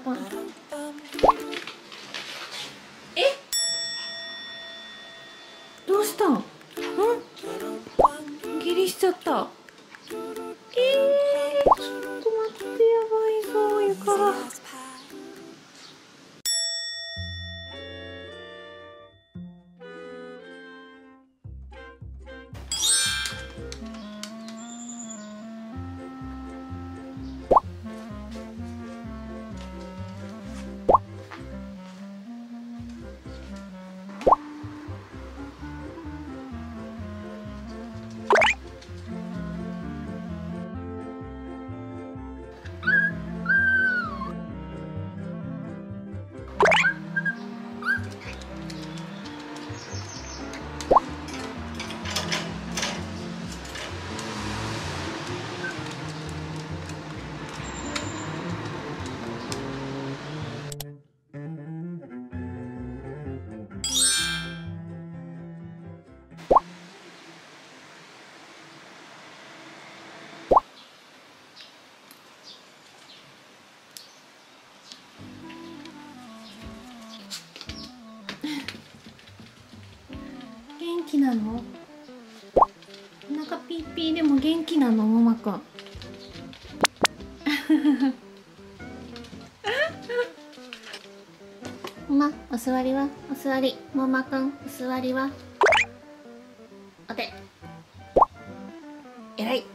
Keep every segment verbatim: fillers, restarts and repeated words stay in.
パン。え、どうしたん？ん？下痢しちゃった。えー、ちょっと待って、やばいぞ、床が。元気なの？お腹ピーピーでも元気なの、もまくん。ま、お座りは？お座り。もまくん、お座りは？お手。えらい。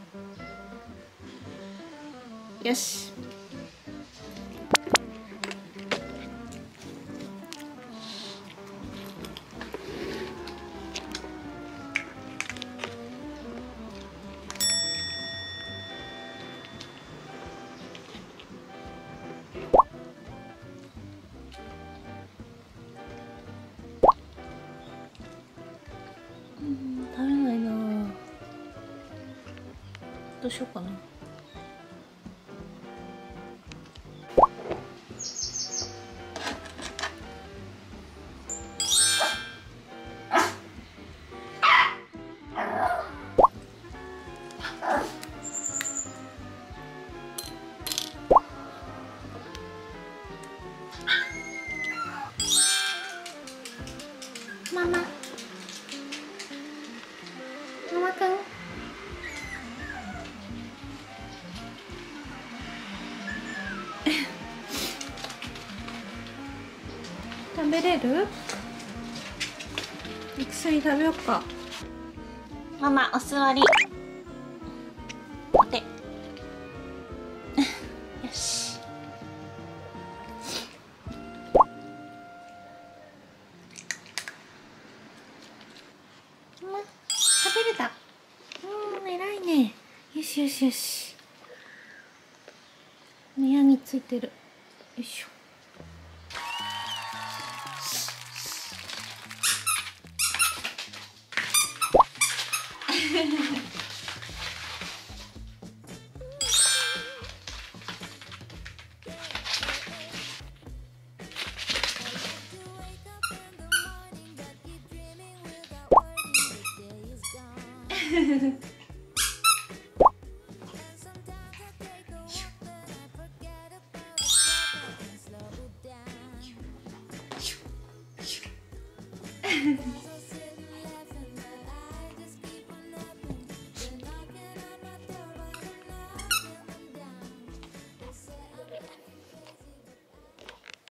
よし。うん、食べないなぁ。どうしようかな。ママ、ママくん。食べれる？薬食べよっか。ママ、お座り。お手。よし。ま、食べれた。うん、偉いね。よしよしよし。目やについてる。よいしょ。